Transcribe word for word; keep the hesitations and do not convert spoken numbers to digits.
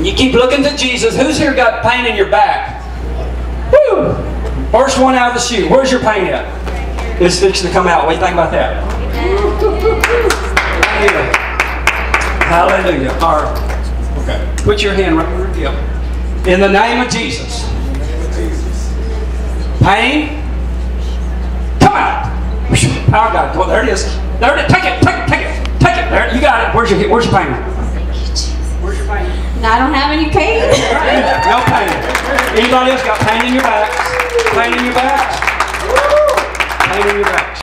And you keep looking to Jesus. Who's here got pain in your back? Woo! First one out of the chute. Where's your pain at? It's fixing to come out. What do you think about that? Hallelujah. Hallelujah. All right. Okay. Put your hand right where it is. In the name of Jesus. Pain. Come out. Power of God. Well, there it is. There it is. Take it. Take it. Take it. Take it. There. You got it. Where's your Where's your pain? Where's your pain? I don't have any pain. No pain. Anybody else got pain in your back? Pain in your back? Pain in your back.